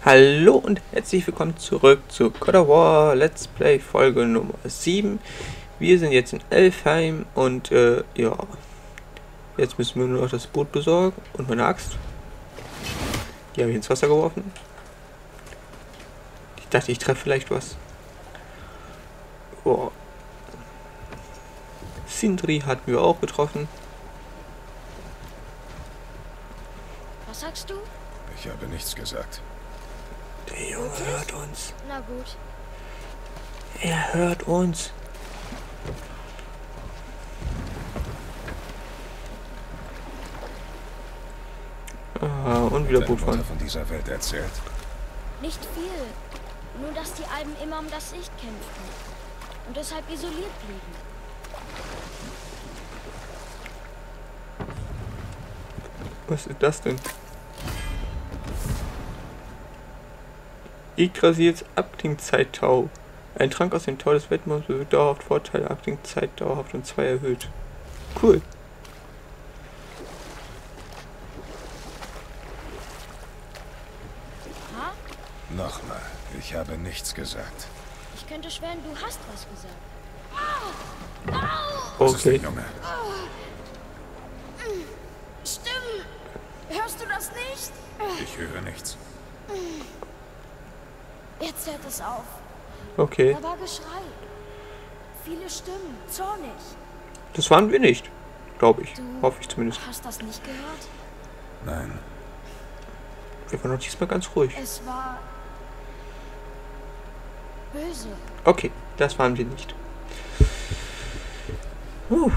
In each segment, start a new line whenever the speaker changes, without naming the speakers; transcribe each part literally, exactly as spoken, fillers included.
Hallo und herzlich willkommen zurück zu God of War Let's Play Folge Nummer sieben. Wir sind jetzt in Elfheim und äh, ja, jetzt müssen wir nur noch das Boot besorgen und meine Axt. Die habe ich ins Wasser geworfen. Ich dachte, ich treffe vielleicht was. Oh. Sindri hatten wir auch getroffen.
Was sagst du?
Ich habe nichts gesagt.
Der Junge hört uns.
Na gut.
Er hört uns. Ah, und wieder Boot fahren.
Von dieser Welt erzählt.
Nicht viel. Nur, dass die Alben immer um das Licht kämpften. Und deshalb isoliert blieben.
Was ist das denn? Yggdrasils Abklingzeit-Tau. Ein Trank aus dem Tau des Weltmonds bewirkt dauerhaft Vorteile, Abklingzeit dauerhaft um zwei erhöht. Cool.
Ha?
Nochmal, ich habe nichts gesagt.
Ich könnte schwören, du hast was gesagt. Au! Au!
Was ist denn,
Okay.
Junge?
Stimmt! Hörst du das nicht?
Ich höre nichts.
Jetzt hört es auf.
Okay.
Da war Geschrei. Viele Stimmen. Zornig.
Das waren wir nicht. Glaube ich.
Du
Hoffe ich zumindest.
hast das nicht gehört?
Nein,
Wir waren doch diesmal ganz ruhig.
Es war... böse.
Okay, das waren wir nicht. Puh.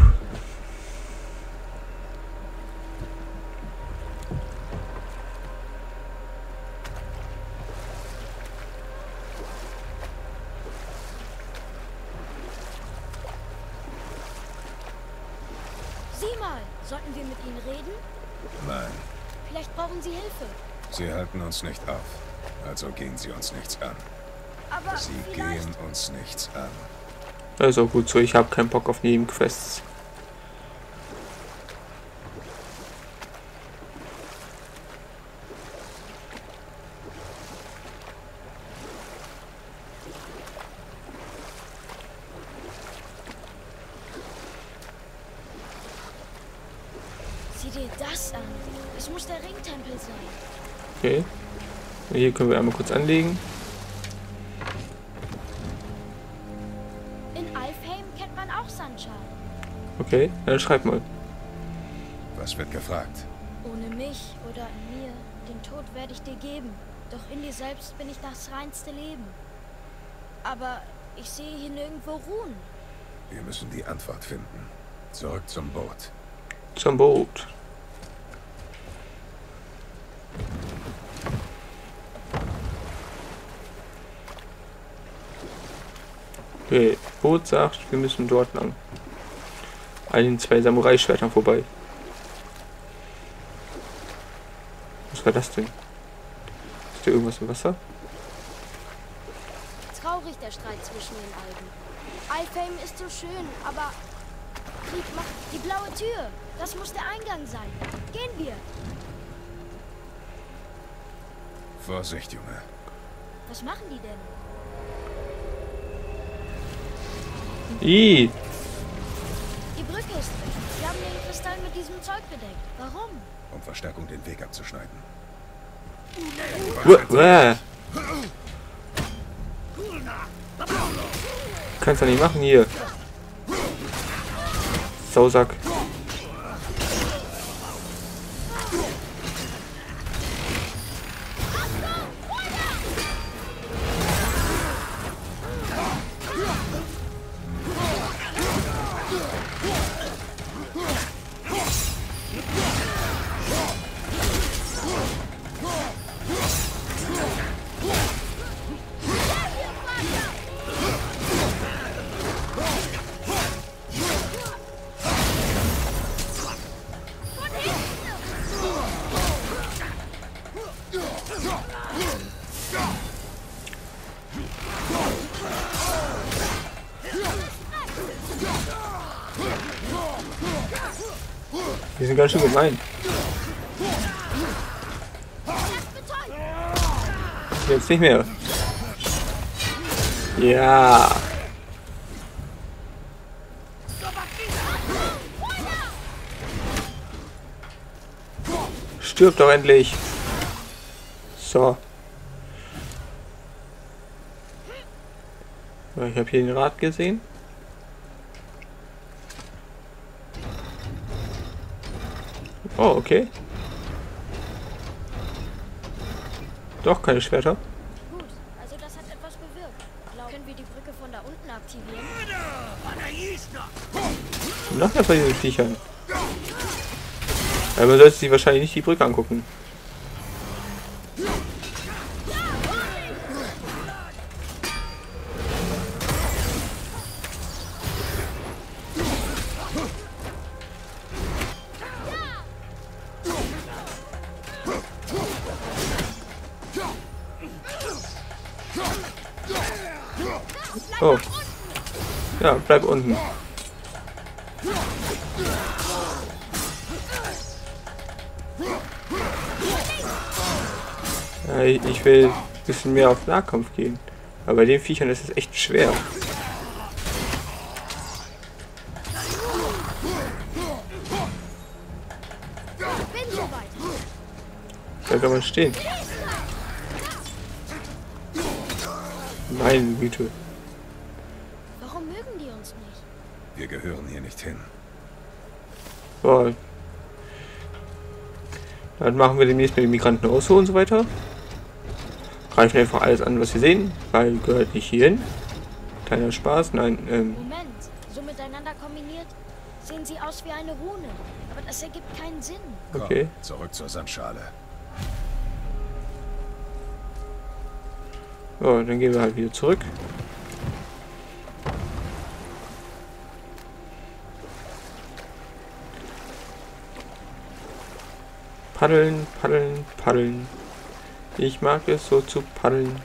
Sieh mal, sollten wir mit ihnen reden?
nein.
Vielleicht brauchen sie Hilfe.
Sie halten uns nicht auf. Also gehen sie uns nichts an.
Aber
Sie
vielleicht...
gehen uns nichts an.
Also gut so, ich habe keinen Bock auf Nebenquests.
Sieh dir das an. Es muss der Ringtempel sein.
Okay. Hier können wir einmal kurz anlegen.
In Alfheim kennt man auch Sunshine.
Okay, dann schreib mal.
Was wird gefragt?
Ohne mich oder in mir, den Tod werde ich dir geben. Doch in dir selbst bin ich das reinste Leben. Aber ich sehe hier nirgendwo Ruhen.
Wir müssen die Antwort finden. Zurück zum Boot.
Zum Boot. Okay, Boot sagt, wir müssen dort lang. An den zwei Samurai-Schwertern vorbei. Was war das denn? Ist da irgendwas im Wasser?
Traurig der Streit zwischen den Alben. Alfheim ist so schön, aber Krieg macht die blaue Tür. Das muss der Eingang sein. Gehen wir.
Vorsicht, Junge.
Was machen die denn?
Ih,
Die Brücke ist weg. Sie haben den Kristall mit diesem Zeug bedeckt. Warum?
Um Verstärkung den Weg abzuschneiden.
Uah, uah. Kannst du nicht machen hier. Sausack. Die sind ganz schön gemein. Jetzt nicht mehr. Ja. Stirb doch endlich. So. Ich habe hier den Rad gesehen. Oh, okay. Doch, keine Schwerter.
Gut, also das hat etwas bewirkt. Glaub, können wir die Brücke von da unten aktivieren?
Noch mehr von diesen Viechern. Aber man sollte sich wahrscheinlich nicht die Brücke angucken. Oh. Ja, bleib unten. Ja, ich will ein bisschen mehr auf Nahkampf gehen. Aber bei den Viechern ist es echt schwer. Da kann man stehen. Meine Güte.
Warum mögen die uns nicht?
Wir gehören hier nicht hin.
So. Dann machen wir demnächst mit den Migranten aus und so weiter. Greifen einfach alles an, was wir sehen, weil gehört nicht hierhin. Kleiner Spaß, nein, ähm.
Moment, so miteinander kombiniert sehen sie aus wie eine Rune. Aber das ergibt keinen Sinn.
Okay.
Komm, zurück zur Sandschale.
So, dann gehen wir halt wieder zurück. Paddeln, paddeln, paddeln. Ich mag es so zu paddeln.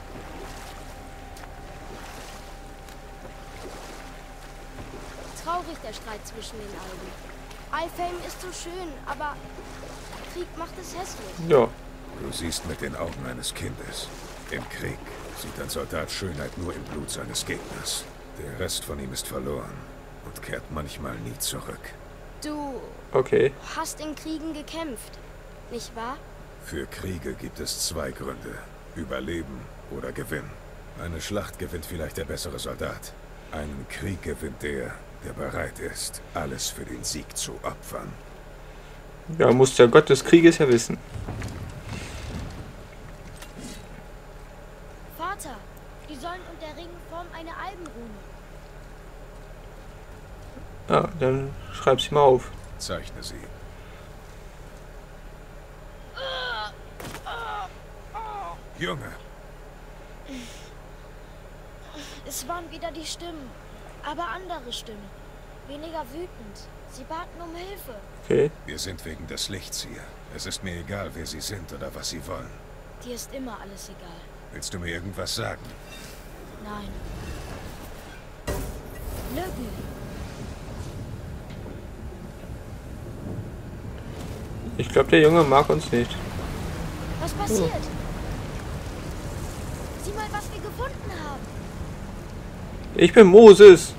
Traurig der Streit zwischen den Alben. Alfheim ist so schön, aber Krieg macht es hässlich.
Ja.
Du siehst mit den Augen eines Kindes. Im Krieg sieht ein Soldat Schönheit nur im Blut seines Gegners. Der Rest von ihm ist verloren und kehrt manchmal nie zurück.
Du
Okay.
hast in Kriegen gekämpft, nicht wahr?
Für Kriege gibt es zwei Gründe. Überleben oder Gewinn. Eine Schlacht gewinnt vielleicht der bessere Soldat. Einen Krieg gewinnt der, der bereit ist, alles für den Sieg zu opfern.
Ja, muss der Gott des Krieges ja wissen.
Vater, die Säulen und der Ring formen eine Albenrune.
Ah, dann schreib sie mal auf.
Zeichne sie. Junge,
Es waren wieder die Stimmen, aber andere Stimmen. Weniger wütend. Sie baten um Hilfe.
Okay.
wir sind wegen des Lichts hier. Es ist mir egal, wer sie sind oder was sie wollen.
Dir ist immer alles egal.
Willst du mir irgendwas sagen?
Nein. Lügen.
Ich glaube, der Junge mag uns nicht.
Was passiert? Sieh mal, was wir gefunden haben.
Ich bin Moses.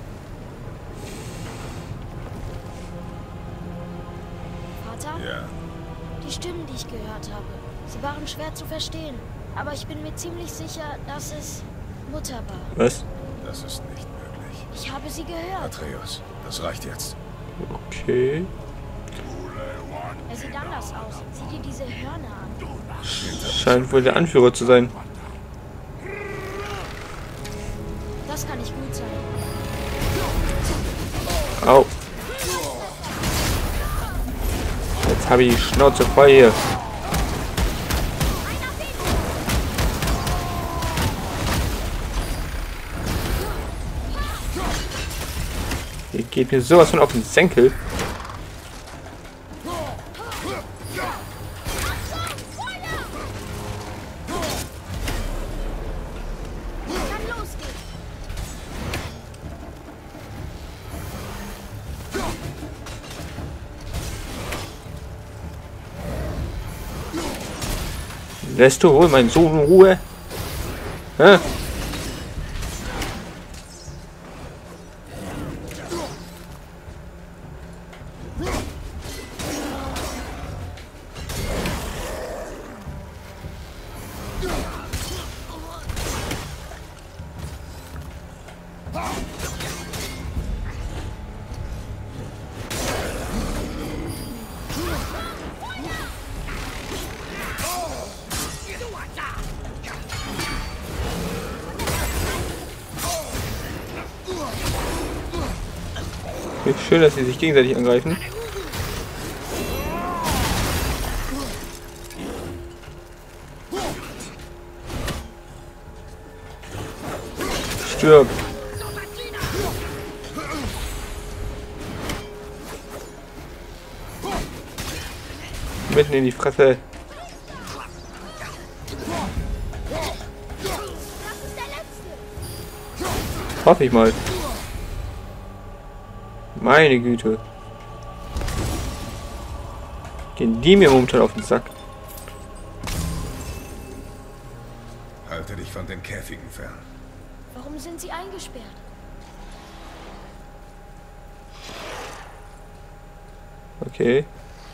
Vater,
Ja,
die Stimmen, die ich gehört habe, sie waren schwer zu verstehen. Aber ich bin mir ziemlich sicher, dass es Mutter war.
Was?
das ist nicht möglich.
Ich habe sie gehört.
Atreus, das reicht jetzt.
Okay.
Er sieht anders aus. Sieh dir diese Hörner an.
Scheint wohl der Anführer zu sein.
Das kann nicht gut sein.
Au. Jetzt habe ich die Schnauze voll hier. Ihr geht mir sowas von auf den Senkel.
Kann losgehen.
Lässt du wohl meinen Sohn in Ruhe? Hä? Schön, dass sie sich gegenseitig angreifen. Stirb. Mitten in die Fresse. Hoffe ich mal. Meine Güte. Gehen die mir momentan auf den Sack.
Halte dich von den Käfigen fern.
Warum sind sie eingesperrt?
Okay.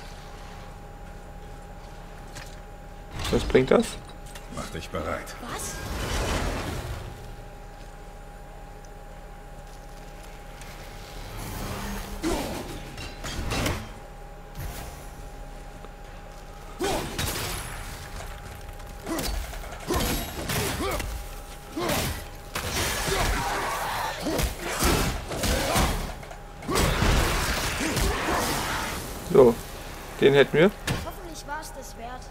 Was bringt das?
Mach dich bereit.
Was?
So, den hätten wir.
Hoffentlich war es das wert.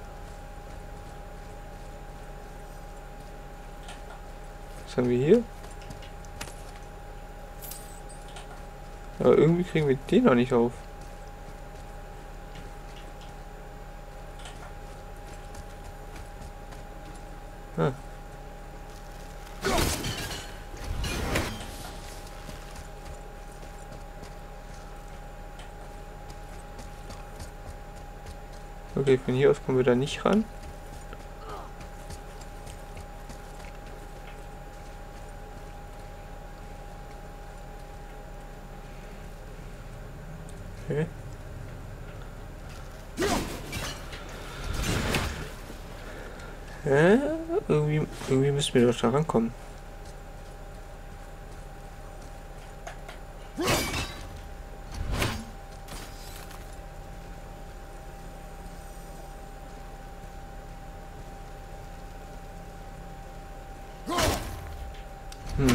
Was haben wir hier? Aber irgendwie kriegen wir den noch nicht auf. Ah. Okay, von hier aus kommen wir da nicht ran. Okay. Hä? Irgendwie, irgendwie müssen wir doch da rankommen. Hm.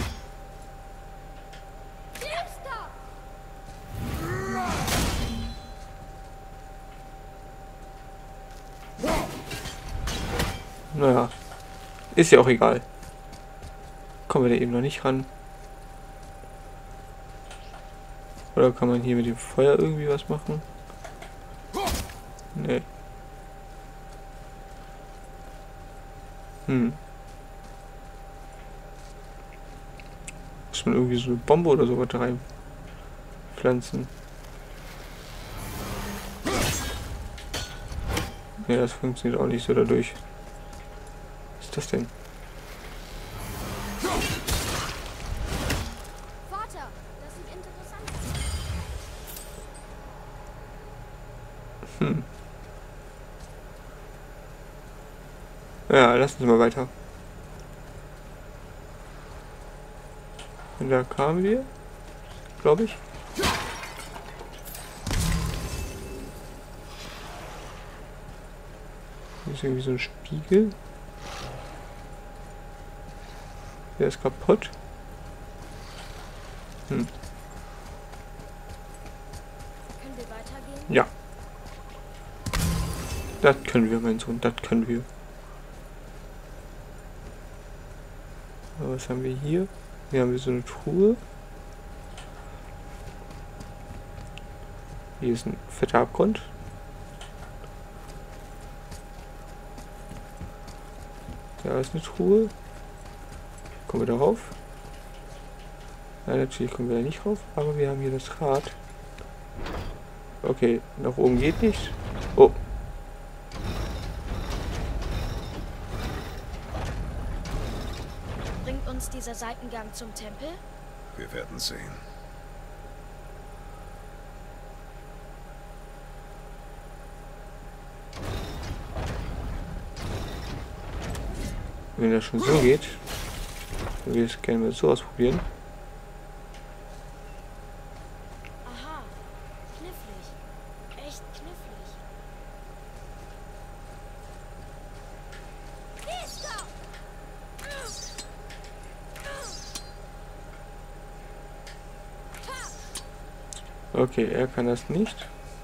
Naja, ist ja auch egal. Kommen wir da eben noch nicht ran. Oder kann man hier mit dem Feuer irgendwie was machen? Nee. Hm. Muss man irgendwie so eine Bombe oder sowas rein pflanzen? Ja, das funktioniert auch nicht so dadurch. Was ist das denn?
Vater, das sieht interessant aus.
Hm. Ja, lassen Sie mal weiter. Und da kamen wir, glaube ich. Hier ist irgendwie so ein Spiegel. Der ist kaputt. Hm.
Können wir weitergehen?
Ja. Das können wir, mein Sohn, das können wir. Aber was haben wir hier? Hier haben wir so eine Truhe. Hier ist ein fetter Abgrund. Da ist eine Truhe. Kommen wir da rauf? Ja, natürlich kommen wir da nicht rauf, aber wir haben hier das Rad. Okay, nach oben geht nicht. Oh.
uns dieser Seitengang zum Tempel?
Wir werden sehen.
Wenn das schon so geht, dann würde ich es gerne mal so ausprobieren.
Aha, knifflig. Echt knifflig.
Okay, er kann das nicht.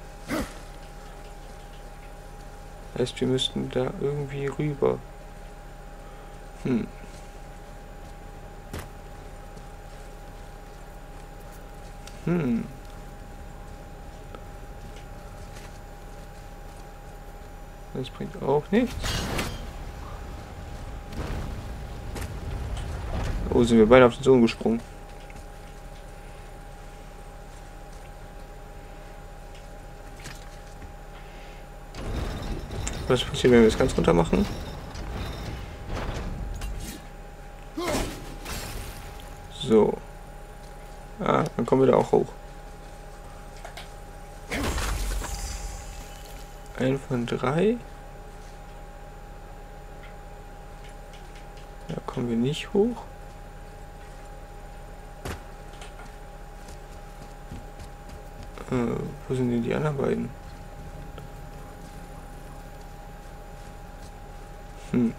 Heißt, wir müssten da irgendwie rüber. Hm. Hm. Das bringt auch nichts. Oh, sind wir beide auf den Sohn gesprungen. Was passiert, wenn wir das ganz runter machen? So. Ah, dann kommen wir da auch hoch. Ein von drei. Da kommen wir nicht hoch. Äh, wo sind denn die anderen beiden? Hm.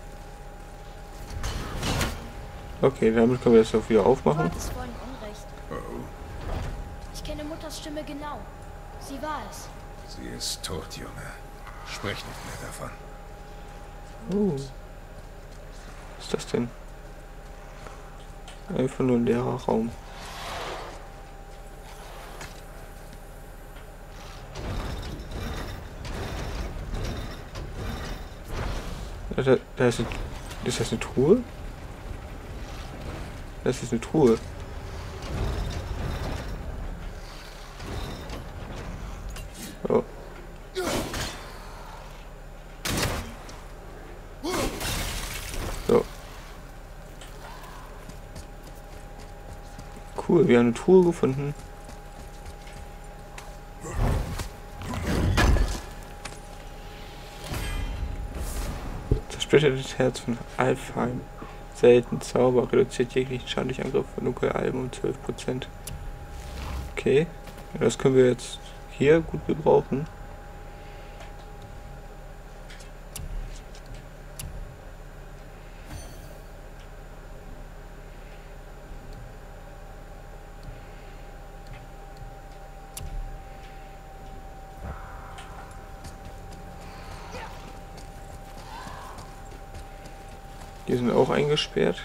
Okay, damit können wir das auch wieder aufmachen.
Du hattest vorhin Unrecht.
Oh, oh.
Ich kenne Mutters Stimme genau. Sie war es.
Sie ist tot, Junge. Sprech nicht mehr davon.
Oh. Was ist das denn? Einfach nur ein leerer Raum. Da, da, da ist, eine, ist das eine Truhe? Das ist eine Truhe. Oh. So. Cool, wir haben eine Truhe gefunden. Zersplittertes Herz von Alfheim. Selten Zauber, reduziert jeglichen schadlichen Angriff von Nuklealben um zwölf Prozent. Okay, das können wir jetzt hier gut gebrauchen. Die sind auch eingesperrt.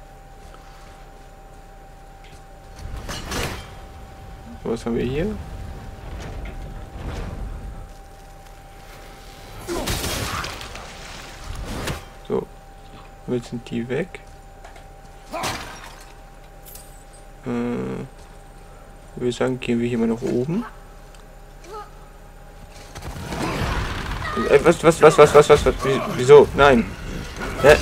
Was haben wir hier? So. Jetzt sind die weg. Äh, ich würde sagen, gehen wir hier mal nach oben. Äh, was, was, was, was, was, was, was, wieso? Nein. Hä?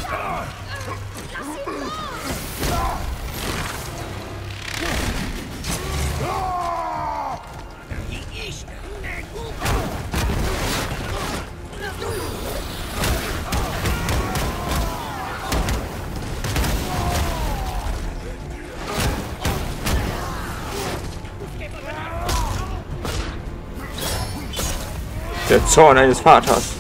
Der Zorn eines Vaters.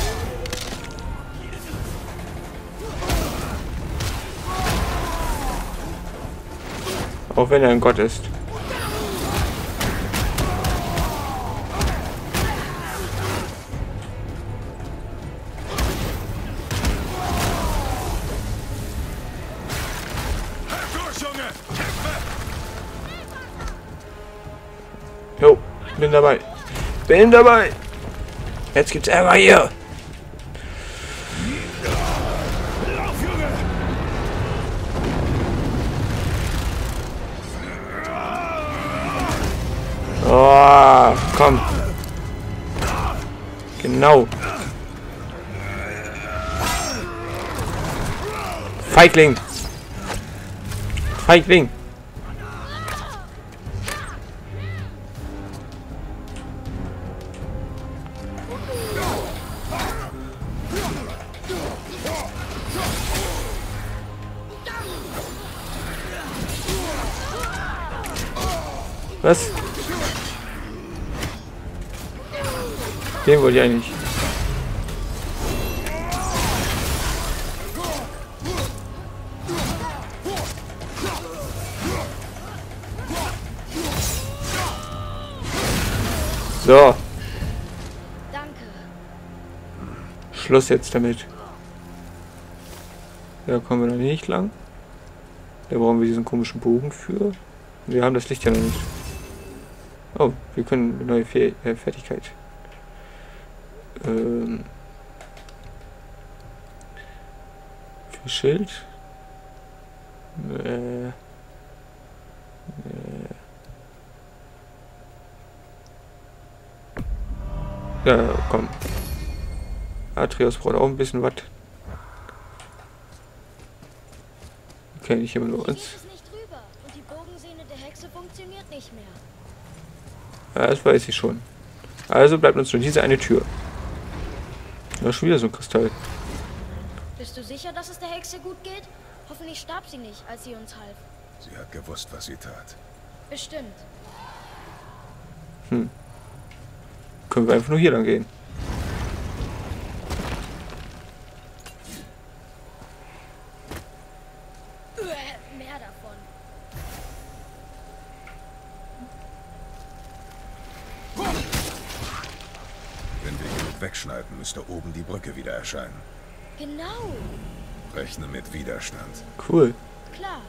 Auch wenn er ein Gott ist. Jo, bin dabei. Bin dabei. Jetzt gibt's Ärger hier. Oh, komm. Genau. Feigling. Feigling! Was? Den wollte ich eigentlich. So.
Danke.
Schluss jetzt damit. Da kommen wir noch nicht lang. Da brauchen wir diesen komischen Bogen für. Wir haben das Licht ja noch nicht. Oh, wir können eine neue Fe äh, Fertigkeit. Ähm. Für Schild. Äh. äh. Ja, komm. Atreus braucht auch ein bisschen was. Okay, nicht immer nur uns.
Und die Bogensehne der Hexe funktioniert nicht mehr.
Ja, das weiß ich schon. Also bleibt uns nur diese eine Tür. Da ist schon wieder so ein Kristall.
Bist du sicher, dass es der Hexe gut geht? Hoffentlich starb sie nicht, als sie uns half.
Sie hat gewusst, was sie tat.
Bestimmt.
Hm. Können wir einfach nur hier lang gehen.
Äh, mehr davon.
Wenn wir genug wegschneiden, müsste oben die Brücke wieder erscheinen.
Genau.
Rechne mit Widerstand.
Cool.
Klar.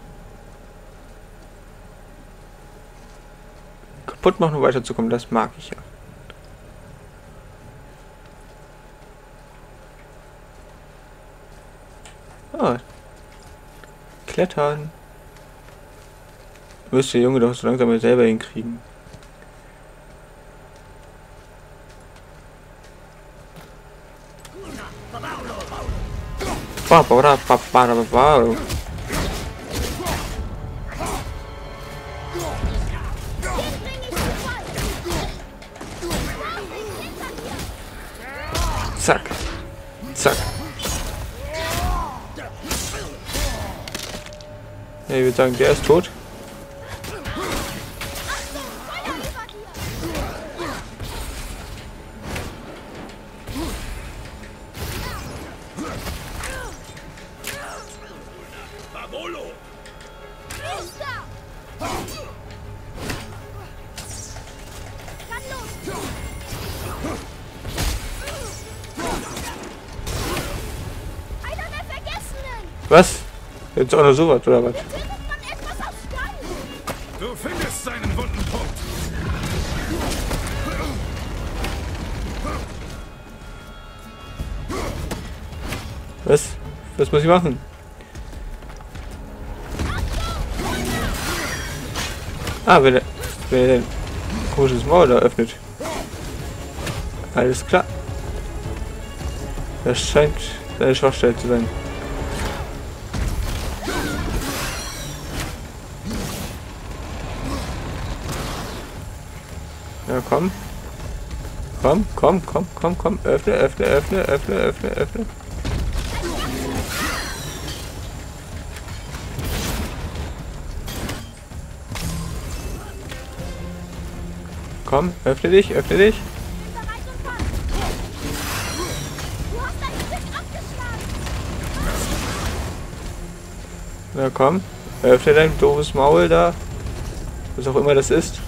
Kaputt machen, um weiterzukommen, das mag ich ja. Ah. Klettern. Müsste der Junge doch so langsam mal selber hinkriegen. Ba, ba, ba, ba, ba, ba, ba. Zack. Zack. Ja, ich würde sagen, der ist tot. Was? Jetzt auch noch sowas, oder was?
Du findest seinen wunden Punkt.
Was? Was muss ich machen? Ah, wenn er, wenn er ein komisches Maul da öffnet. Alles klar. Das scheint seine Schwachstelle zu sein. Ja, komm. Komm, komm, komm, komm, komm. Öffne, öffne, öffne, öffne, öffne, öffne. Komm, öffne dich, öffne dich. Na komm, öffne dein doofes Maul da. Was auch immer das ist.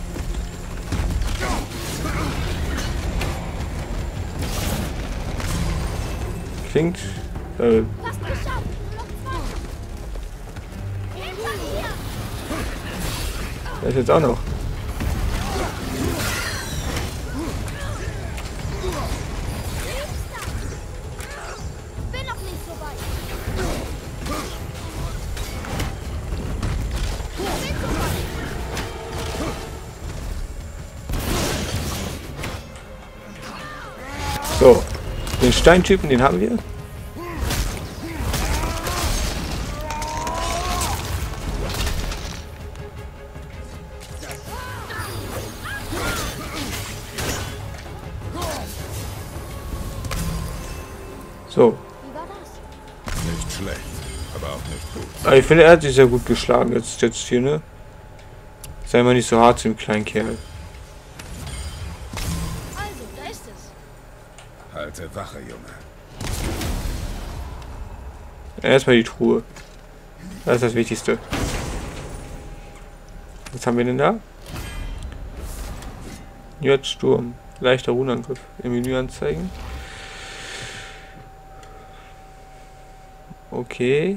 Klingt. Äh, der ist jetzt auch noch. So, den Steintypen, den haben wir. So.
Wie war das?
Nicht schlecht, aber auch nicht gut.
Aber ich finde, er hat sich sehr gut geschlagen. Jetzt, jetzt hier, ne? Sei mal nicht so hart zu dem kleinen Kerl.
Also, da ist es.
Halte Wache, Junge.
Erstmal die Truhe. Das ist das Wichtigste. Was haben wir denn da? J-Sturm. Leichter Runenangriff. Im Menü anzeigen. Okay.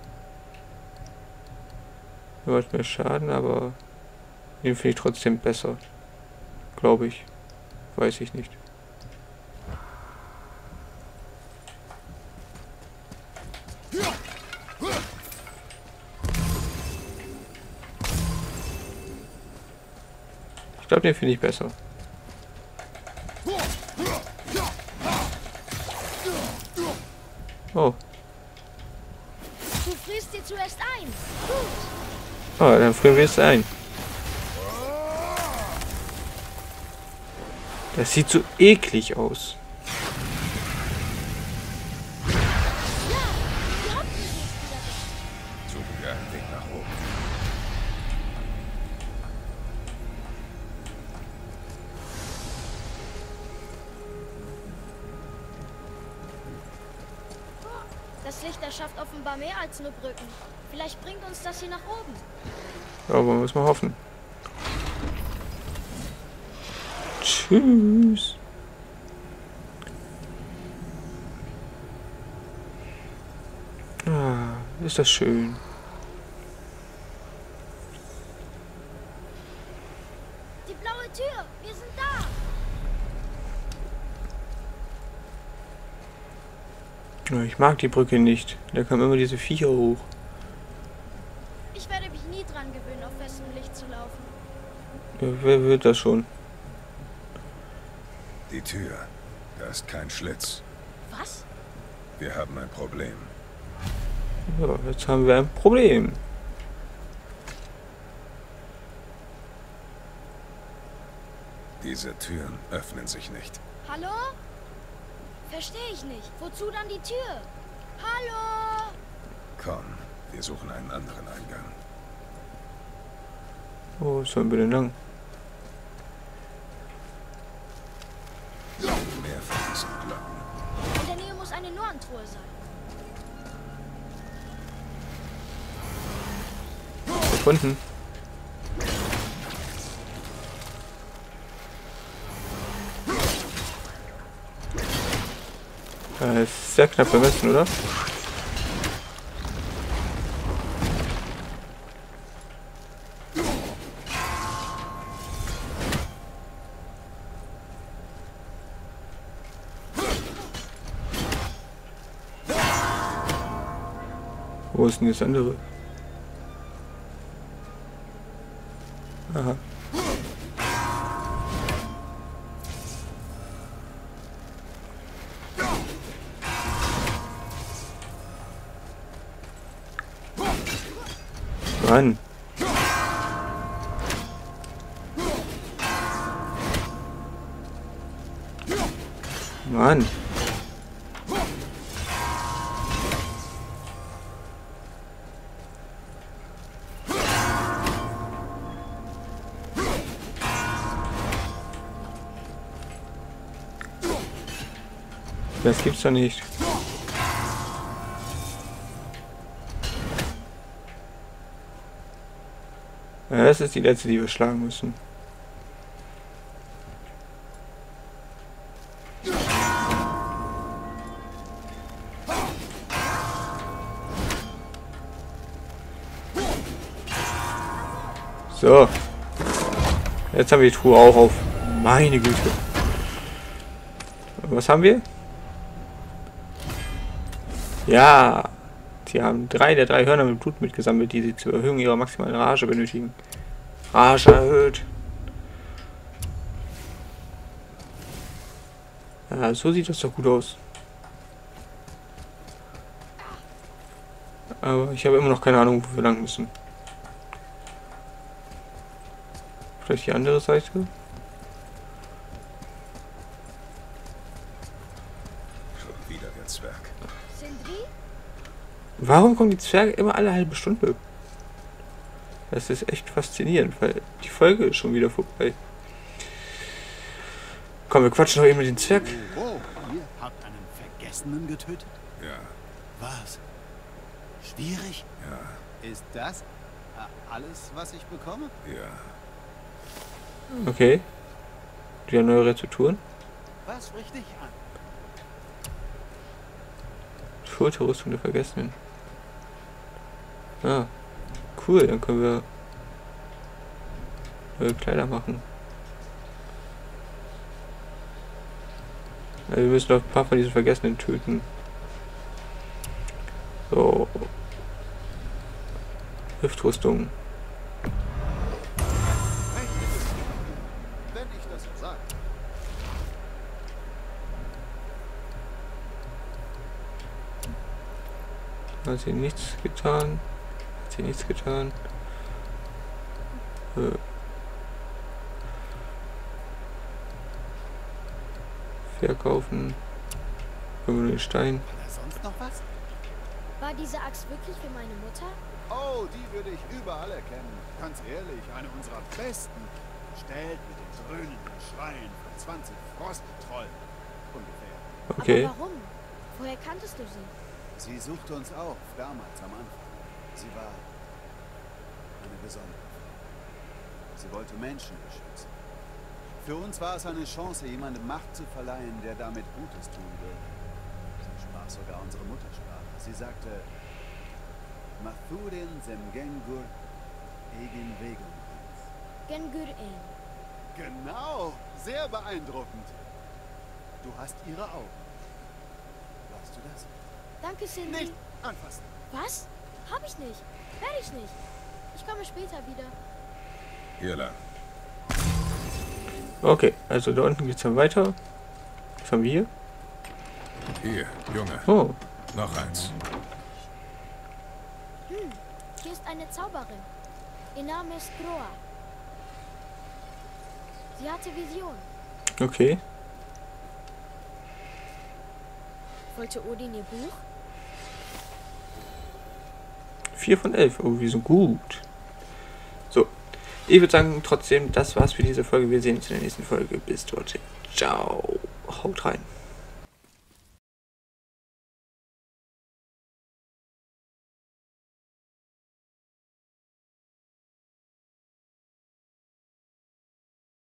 Macht mehr Schaden, aber den finde ich trotzdem besser. Glaube ich. Weiß ich nicht. Ich glaube, den finde ich besser. Oh.
Du frierst dir zuerst ein. Gut.
Oh, dann frieren wir es ein. Das sieht so eklig aus.
Suchen wir einen Weg nach oben.
Das Licht erschafft offenbar mehr als nur Brücken. Vielleicht bringt uns das hier nach oben.
Aber man muss mal hoffen. Tschüss. Ah, ist das schön.
Die blaue Tür. Wir sind da.
Ich mag die Brücke nicht. Da kommen immer diese Viecher hoch.
Ich werde mich nie dran gewöhnen, auf festem Licht zu laufen.
Ja, wer wird das schon?
Die Tür. Da ist kein Schlitz.
Was?
Wir haben ein Problem.
Ja, jetzt haben wir ein Problem.
Diese Türen öffnen sich nicht.
Hallo? Verstehe ich nicht. Wozu dann die Tür? Hallo?
Komm, wir suchen einen anderen Eingang.
Wo sollen wir denn lang?
Mehr von diesen Glocken.
In der Nähe muss eine Norntruhe sein.
Gefunden. Das ist sehr knapp bemessen, oder? Wo ist denn das andere? Aha. Mann. Mann. Das gibt's doch nicht. Ja, das ist die letzte, die wir schlagen müssen. So. Jetzt haben wir die Truhe auch auf. Meine Güte. Was haben wir? Ja. Sie haben drei der drei Hörner mit Blut mitgesammelt, die sie zur Erhöhung ihrer maximalen Rage benötigen. Rage erhöht. Ja, so sieht das doch gut aus. Aber ich habe immer noch keine Ahnung, wo wir lang müssen. Vielleicht die andere Seite?
Schon Wieder der Zwerg.
Sindri?
Warum kommen die Zwerge immer alle halbe Stunde? Das ist echt faszinierend, weil die Folge ist schon wieder vorbei. Komm, wir quatschen noch eben mit dem Zwerg.
Oh, oh, ihr habt einen Vergessenen getötet?
Ja,
Was? Schwierig?
ja,
Ist das äh, alles, was ich bekomme?
ja.
Okay. Wieder neue Rezepturen.
Was spricht dich an?
Schulterrüstung der Vergessenen. Ah, cool, dann können wir neue Kleider machen. Ja, wir müssen noch ein paar von diesen Vergessenen töten. So. Hüftrüstung.
Wenn ich das so sage.
Hat sie nichts getan. Hat sie nichts getan. Äh. Verkaufen. Können wir den Stein.
War da sonst noch was?
War diese Axt wirklich für meine Mutter?
Oh, die würde ich überall erkennen. Ganz ehrlich, eine unserer besten. Gestellt mit den dröhnenden Schreien von zwanzig Frosttrollen. Ungefähr.
Okay.
Aber warum? Woher kanntest du sie?
Sie suchte uns auf, damals am Anfang. Sie war eine besondere Frau. Sie wollte Menschen beschützen. Für uns war es eine Chance, jemandem Macht zu verleihen, der damit Gutes tun würde. Sie sprach sogar unsere Muttersprache. Sie sagte, Mathurin Semgengur Egin Vegun.
Gengur-Ein.
Genau, sehr beeindruckend. Du hast ihre Augen. Weißt du das?
Danke, Sindri.
Nicht anfassen.
Was? Hab ich nicht. Werde ich nicht. Ich komme später wieder.
Hier lang.
Okay, also da unten geht's dann weiter. Was haben wir hier?
Hier, Junge.
Oh,
Noch eins.
Hm, hier ist eine Zauberin. Ihr Name ist Groa. Sie hatte Vision.
okay.
Wollte Odin ihr Buch?
vier von elf. Oh, wir sind gut. So. Ich würde sagen, trotzdem, das war's für diese Folge. Wir sehen uns in der nächsten Folge. Bis dorthin. Ciao. Haut rein.